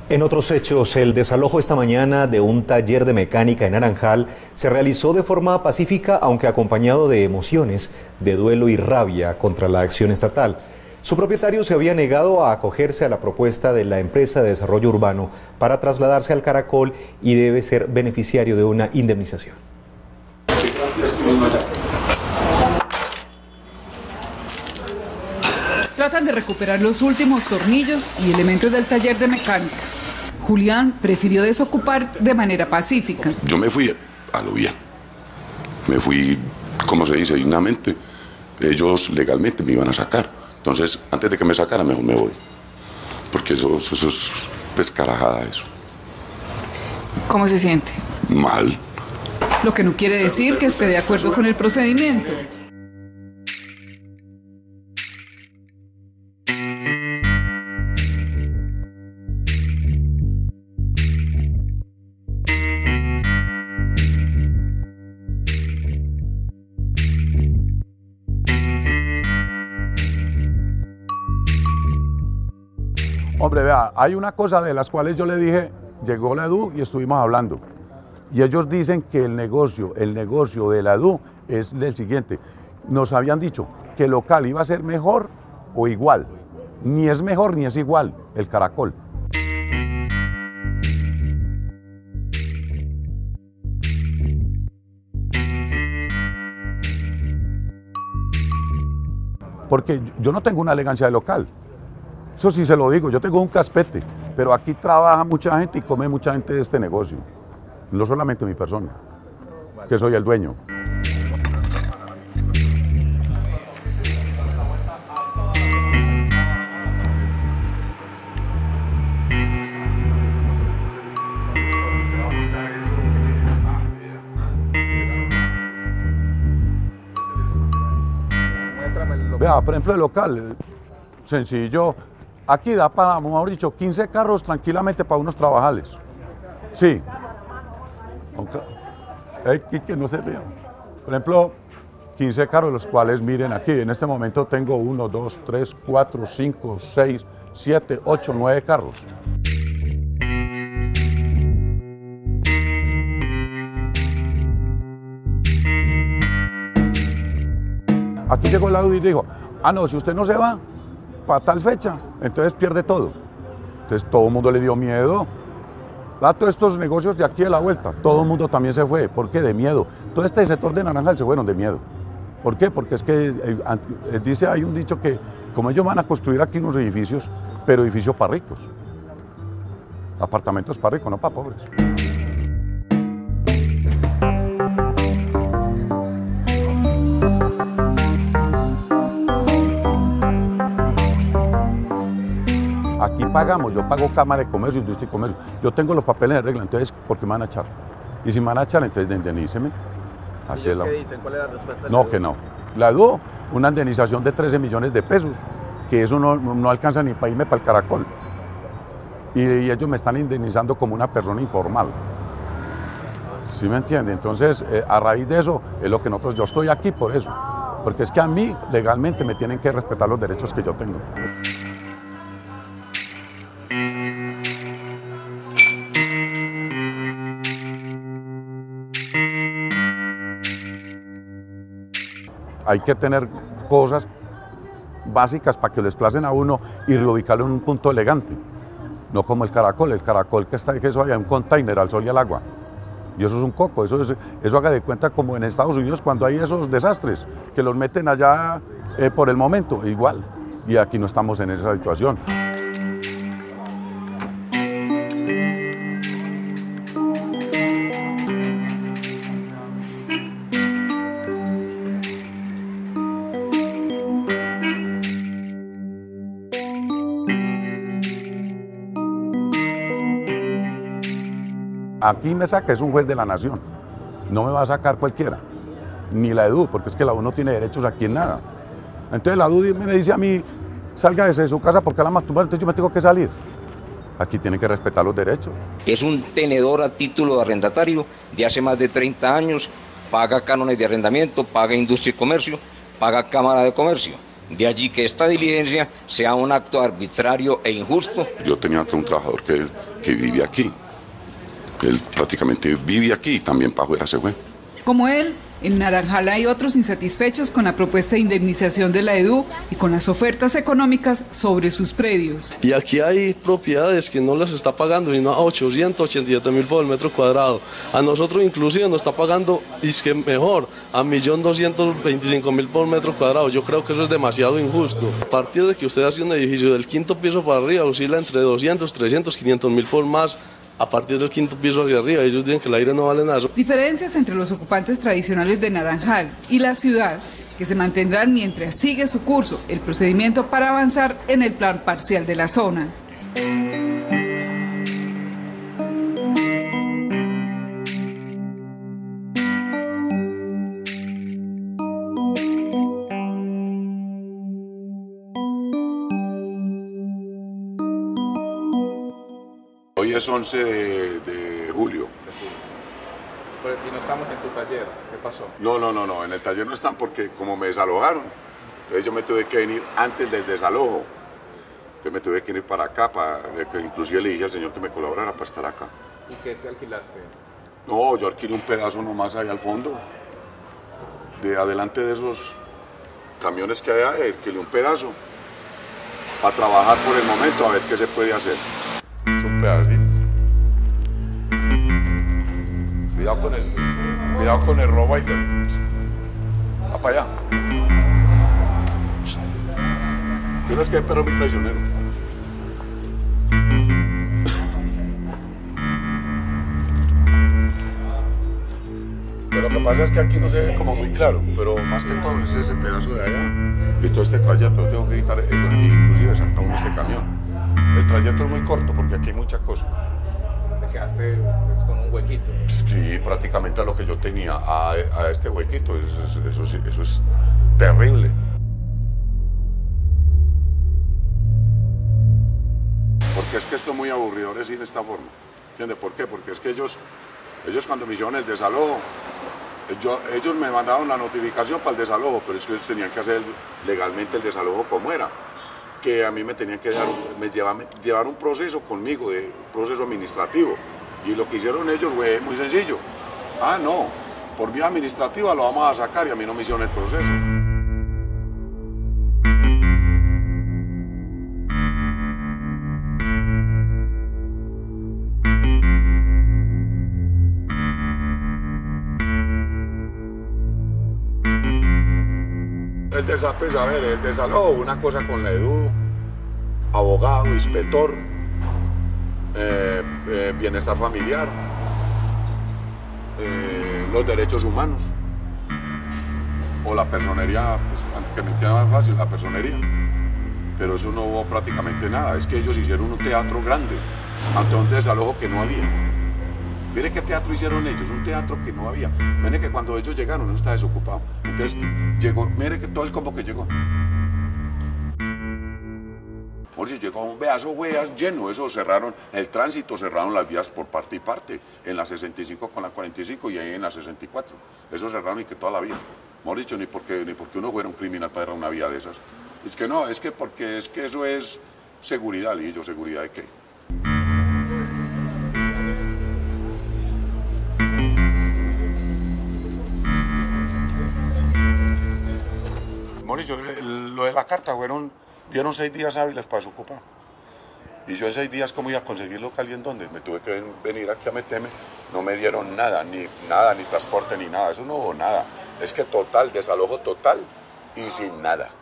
En otros hechos, el desalojo esta mañana de un taller de mecánica en Naranjal se realizó de forma pacífica, aunque acompañado de emociones, de duelo y rabia contra la acción estatal. Su propietario se había negado a acogerse a la propuesta de la empresa de desarrollo urbano para trasladarse al Caracol y debe ser beneficiario de una indemnización. Tratan de recuperar los últimos tornillos y elementos del taller de mecánica. Julián prefirió desocupar de manera pacífica. Yo me fui a lo bien. Me fui, como se dice, dignamente. Ellos legalmente me iban a sacar. Entonces, antes de que me sacaran, mejor me voy. Porque eso es pescarajada, eso. ¿Cómo se siente? Mal. Lo que no quiere decir que esté de acuerdo con el procedimiento. Hombre, vea, hay una cosa de las cuales yo le dije, llegó la EDU y estuvimos hablando. Y ellos dicen que el negocio de la EDU es el siguiente. Nos habían dicho que el local iba a ser mejor o igual. Ni es mejor ni es igual el Caracol. Porque yo no tengo una elegancia de local. Eso sí se lo digo, yo tengo un caspete, pero aquí trabaja mucha gente y come mucha gente de este negocio. No solamente mi persona, que soy el dueño. Vea, por ejemplo, el local, sencillo. Aquí da para, mejor dicho, 15 carros tranquilamente para unos trabajales. Sí. Que no se vean. Por ejemplo, 15 carros, los cuales, miren aquí, en este momento tengo 1, 2, 3, 4, 5, 6, 7, 8, 9 carros. Aquí llegó el lado y dijo, ah no, si usted no se va para tal fecha, entonces pierde todo. Entonces todo el mundo le dio miedo. Todos estos negocios de aquí de la vuelta, todo el mundo también se fue. ¿Por qué? De miedo. Todo este sector de Naranjal se fueron de miedo. ¿Por qué? Porque es que dice, hay un dicho que como ellos van a construir aquí unos edificios, pero edificios para ricos. Apartamentos para ricos, no para pobres. Aquí pagamos, yo pago Cámara de Comercio, Industria y Comercio. Yo tengo los papeles de regla, entonces, ¿por qué me van a echar? Y si me van a echar, entonces indemníceme. ¿Ellos qué dicen? ¿Cuál es la respuesta? No, que no. La EDU, una indemnización de 13 millones de pesos, que eso no alcanza ni para irme para el Caracol. Y ellos me están indemnizando como una persona informal. ¿Sí me entiende? Entonces, a raíz de eso, es lo que nosotros, yo estoy aquí por eso. Porque es que a mí, legalmente, me tienen que respetar los derechos que yo tengo. Hay que tener cosas básicas para que lo desplacen a uno y reubicarlo en un punto elegante. No como el Caracol que está que eso hay un container al sol y al agua. Y eso es un coco, eso haga de cuenta como en Estados Unidos cuando hay esos desastres, que los meten allá por el momento, igual. Y aquí no estamos en esa situación. Aquí me saca es un juez de la nación, no me va a sacar cualquiera, ni la EDU, porque es que la EDU no tiene derechos aquí en nada. Entonces la EDU me dice a mí, salga de su casa porque la masturbar, entonces yo me tengo que salir. Aquí tienen que respetar los derechos. Es un tenedor a título de arrendatario de hace más de 30 años, paga cánones de arrendamiento, paga industria y comercio, paga Cámara de Comercio. De allí que esta diligencia sea un acto arbitrario e injusto. Yo tenía un trabajador que vivía aquí. Él prácticamente vive aquí y también para afuera se fue. Como él, en Naranjal hay otros insatisfechos con la propuesta de indemnización de la EDU y con las ofertas económicas sobre sus predios. Y aquí hay propiedades que no las está pagando, sino a 887.000 por el metro cuadrado. A nosotros inclusive nos está pagando, y es que mejor, a 1.225.000 por metro cuadrado. Yo creo que eso es demasiado injusto. A partir de que usted hace un edificio del quinto piso para arriba, oscila entre 200, 300, 500.000 por más. A partir del quinto piso hacia arriba, ellos dicen que el aire no vale nada. Diferencias entre los ocupantes tradicionales de Naranjal y la ciudad que se mantendrán mientras sigue su curso el procedimiento para avanzar en el plan parcial de la zona. Hoy es 11 de julio. Y no estamos en tu taller, ¿qué pasó? No, en el taller no están porque como me desalojaron, entonces yo me tuve que venir antes del desalojo. Entonces me tuve que ir para acá, inclusive le dije al señor que me colaborara para estar acá. ¿Y qué te alquilaste? No, yo alquilé un pedazo nomás ahí al fondo, de adelante de esos camiones que hay ahí, alquilé un pedazo para trabajar por el momento, a ver qué se puede hacer. Es un pedacito. Cuidado con el robo ahí. Va para allá. Mira, es que hay perro muy traicionero. Pero lo que pasa es que aquí no se ve como muy claro, pero más que todo es ese pedazo de allá. Y todo este trayecto, tengo que quitar, inclusive sacar este camión. El trayecto es muy corto porque aquí hay muchas cosas. Te quedaste pues, con un huequito. Sí, prácticamente a lo que yo tenía, a este huequito. Eso es terrible. Porque es que esto es muy aburridor decir de esta forma. ¿Entiendes por qué? Porque es que ellos cuando me hicieron el desalojo, ellos me mandaron la notificación para el desalojo, pero es que ellos tenían que hacer legalmente el desalojo como era. Que a mí me tenían que llevar un proceso conmigo, un proceso administrativo. Y lo que hicieron ellos fue muy sencillo. Ah, no, por vía administrativa lo vamos a sacar y a mí no me hicieron el proceso. El desalojo, una cosa con la EDU, abogado, inspector, bienestar familiar, los derechos humanos, o la personería, pues antes que me entienda más fácil, la personería. Pero eso no hubo prácticamente nada, es que ellos hicieron un teatro grande ante un desalojo que no había. Mire qué teatro hicieron ellos, un teatro que no había. Mire que cuando ellos llegaron, no está desocupado. Entonces llegó, mire que todo el combo que llegó. Por si llegó un pedazo hueas lleno, eso cerraron el tránsito, cerraron las vías por parte y parte, en la 65 con la 45 y ahí en la 64. Eso cerraron y que toda la vía. Mejor dicho, ni porque uno fuera un criminal para una vía de esas. Es que no, es que porque es que eso es seguridad, y yo, ¿seguridad de qué? Mauricio, lo de la carta dieron 6 días hábiles para desocupar. Y yo en 6 días, ¿cómo iba a conseguir local y en dónde? Me tuve que venir aquí a meterme. No me dieron nada, ni transporte, ni nada. Eso no hubo nada. Es que total, desalojo total y sin nada.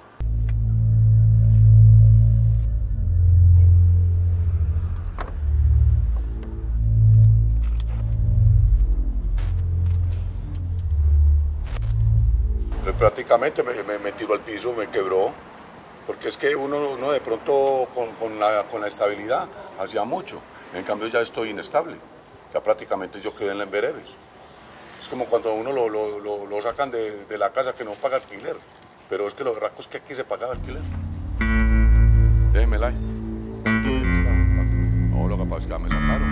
Prácticamente me tiró al piso, me quebró, porque es que uno de pronto con la estabilidad hacía mucho, en cambio ya estoy inestable, ya prácticamente yo quedé en veredes. Es como cuando uno lo sacan de la casa que no paga alquiler, pero es que lo verdad es que aquí se pagaba alquiler. Déjemela ahí. ¿Cuánto es? No, lo que pasa es que ya me sacaron.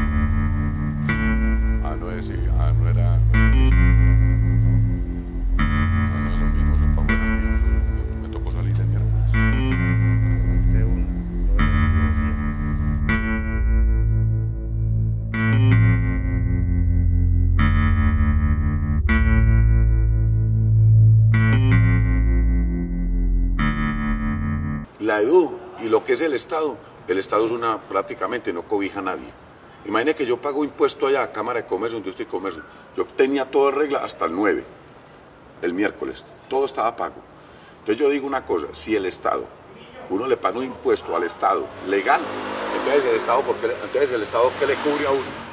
No es, no era... Me tocó salir el miércoles. La EDU y lo que es el Estado es prácticamente no cobija a nadie. Imagine que yo pago impuesto allá a Cámara de Comercio, Industria y Comercio. Yo tenía todo en regla hasta el 9, el miércoles. Todo estaba pago. Entonces yo digo una cosa, si el Estado, uno le paga un impuesto al Estado legal, entonces el Estado ¿qué le cubre a uno?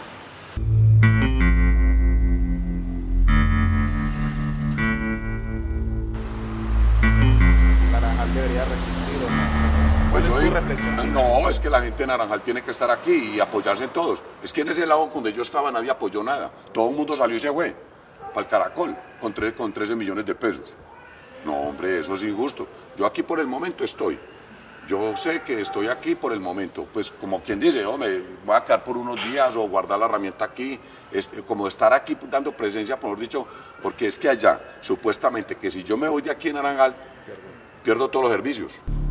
Naranjal debería resistir, ¿o no? Pues ¿Cuál es tu reflexión? no, es que la gente de Naranjal tiene que estar aquí y apoyarse en todos. Es que en ese lado donde yo estaba nadie apoyó nada. Todo el mundo salió y se fue para el Caracol con 13 millones de pesos. No, hombre, eso es injusto. Yo aquí por el momento estoy. Yo sé que estoy aquí por el momento. Pues como quien dice, me voy a quedar por unos días o guardar la herramienta aquí. Como estar aquí dando presencia, por dicho, porque es que allá, supuestamente, que si yo me voy de aquí en Naranjal, pierdo todos los servicios.